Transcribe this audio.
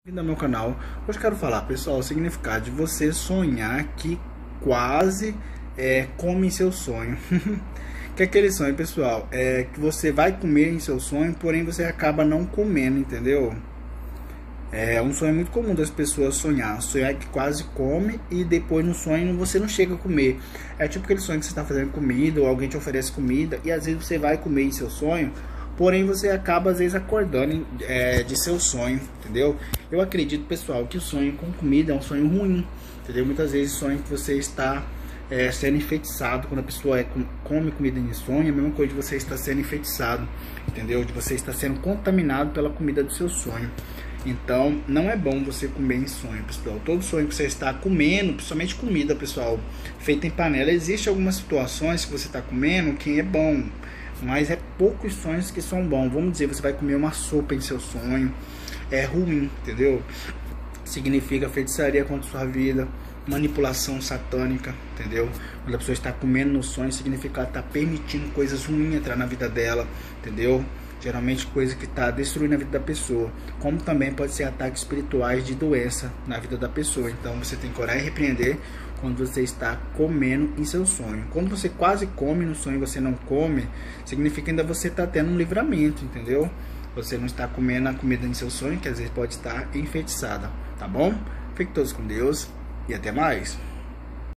Bem-vindo ao meu canal. Hoje quero falar, pessoal, o significado de você sonhar que quase come em seu sonho. Que é aquele sonho, pessoal, que você vai comer em seu sonho, porém você acaba não comendo, entendeu? É um sonho muito comum das pessoas sonhar que quase come e depois no sonho você não chega a comer. É tipo aquele sonho que você está fazendo comida ou alguém te oferece comida e às vezes você vai comer em seu sonho, porém você acaba às vezes acordando de seu sonho, entendeu? Eu acredito, pessoal, que o sonho com comida é um sonho ruim, entendeu? Muitas vezes sonho que você está sendo enfeitiçado. Quando a pessoa come comida em sonho, é a mesma coisa de você estar sendo enfeitiçado, entendeu? De você estar sendo contaminado pela comida do seu sonho. Então, não é bom você comer em sonho, pessoal. Todo sonho que você está comendo, principalmente comida, pessoal, feita em panela, existe algumas situações que você está comendo que é bom, mas é poucos sonhos que são bons. Vamos dizer, você vai comer uma sopa em seu sonho, é ruim, entendeu? Significa feitiçaria contra sua vida, manipulação satânica, entendeu? Quando a pessoa está comendo no sonho, significa que ela está permitindo coisas ruins entrar na vida dela, entendeu? Geralmente coisa que está destruindo a vida da pessoa, como também pode ser ataques espirituais de doença na vida da pessoa. Então você tem que orar e repreender quando você está comendo em seu sonho. Quando você quase come no sonho e você não come, significa que ainda você está tendo um livramento, entendeu? Você não está comendo a comida em seu sonho, que às vezes pode estar enfeitiçada, tá bom? Fiquem todos com Deus e até mais.